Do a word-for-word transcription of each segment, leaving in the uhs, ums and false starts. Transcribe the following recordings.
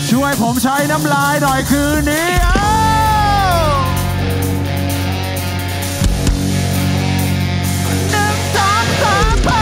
ช่วยผมใช้น้ำลายหน่อยคืนนี้หนึ่งสองสามไป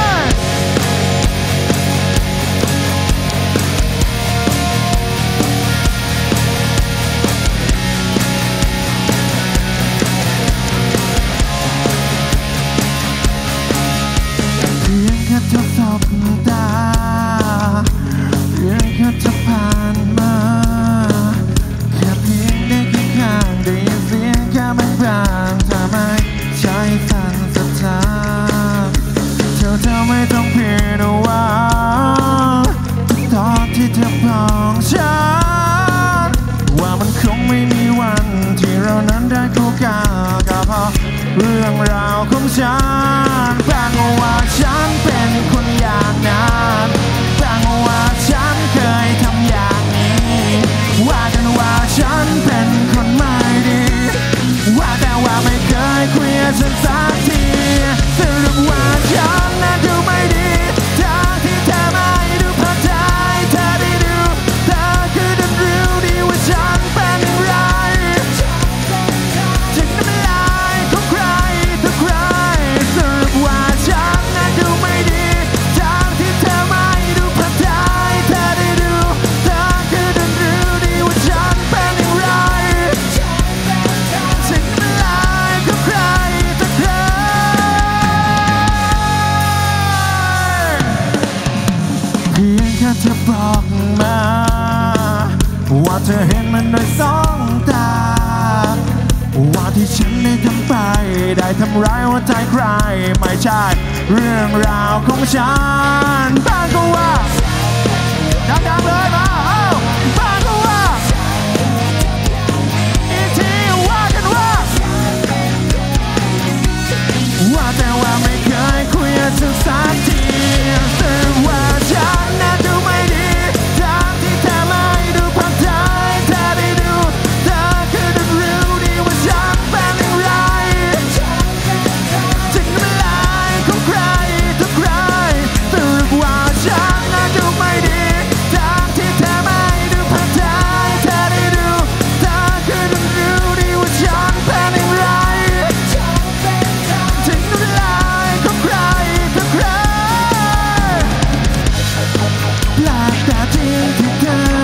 เพียงแค่เธอสบตาเพียงแค่เธอผ่านมาแค่เพียงได้แค่ข้างได้ยินเสียงแค่บางบางทำไมใจสั่นสะท้านเธอเธอไม่ต้องเพียงว่าตอนที่เธอบอกฉันว่ามันคงไม่มีวันที่เรานั้นได้คู่กันก็เพราะเรื่องราวของฉันบางว่าฉันเป็นคนอย่างนั้นบางว่าฉันเคยทำอย่างนี้ว่ากันว่าฉันเป็นคนไม่ดีว่าแต่ว่าไม่เคยคุยกับฉันสักทีสรุปว่าฉันนั้นดูไม่ดีทางที่เธอไม่ดูพอใจเธอได้ดูเธอคือดันรู้ดีว่าฉันเป็นอย่างไรถึงน้ำลายของใครต่อใครสรุปว่าฉันนั้นดูไม่ดีทางที่เธอไม่ดูพอใจเธอได้ดูเธอคือดันรู้ดีว่าฉันเป็นอย่างไรถึงน้ำลายของใครต่อใครเพียงแค่เธอบอกมาว่าเธอเห็นมันด้วยสองตาว่าที่ฉันได้ทำไปได้ทำร้ายหัวใจใครไม่ใช่เรื่องราวของฉันบ้างก็ว่าดังๆเลยมาเอ้าบ้างก็ว่าอีกทีว่ากันว่าว่าแต่ว่าไม่เคยคุยกับเธอสักทีแต่ว่าฉันนั้นดูไม่ดีทางที่เธอไม่ดูพอใจเธอได้ดูเธอคือดันรู้ดีว่าฉันเป็นอย่างไรถึงน้ำลายของใครต่อใครสรุปว่าฉันนั้นดูไม่ดีทางที่เธอไม่ดูพอใจเธอได้ดูเธอคือดันรู้ดีว่าฉันเป็นอย่างไรถึงน้ำลายของใครต่อใครแปลกแต่จริงที่เธอ